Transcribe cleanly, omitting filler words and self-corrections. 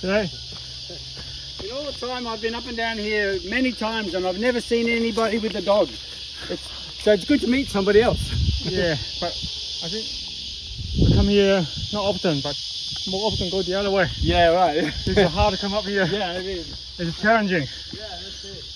today? In all the time I've been up and down here many times and I've never seen anybody with a dog. So it's good to meet somebody else. Yeah, but I think I come here not often, but more often go the other way. Yeah, right. It's hard to come up here. Yeah, it is. It's challenging. Yeah, that's it.